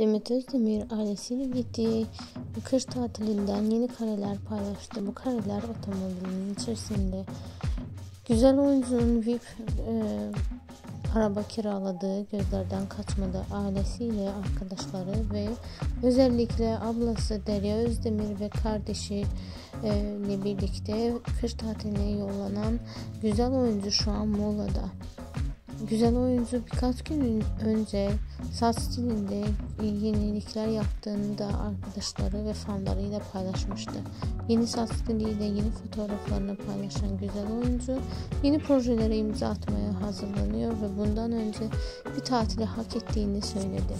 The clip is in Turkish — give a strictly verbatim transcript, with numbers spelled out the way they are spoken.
Demet Özdemir ailesiyle gittiği kış tatilinden yeni kareler paylaştı. Bu kareler otomobilinin içerisinde. Güzel oyuncunun V I P e, araba kiraladığı, gözlerden kaçmadı, ailesiyle, arkadaşları ve özellikle ablası Derya Özdemir ve kardeşi e, ile birlikte kış tatiline yollanan güzel oyuncu şu an Muğla'da. Güzel oyuncu birkaç gün önce saç stilinde yenilikler yaptığını da arkadaşları ve fanlarıyla paylaşmıştı. Yeni saç stiliyle yeni fotoğraflarını paylaşan güzel oyuncu yeni projelere imza atmaya hazırlanıyor ve bundan önce bir tatili hak ettiğini söyledi.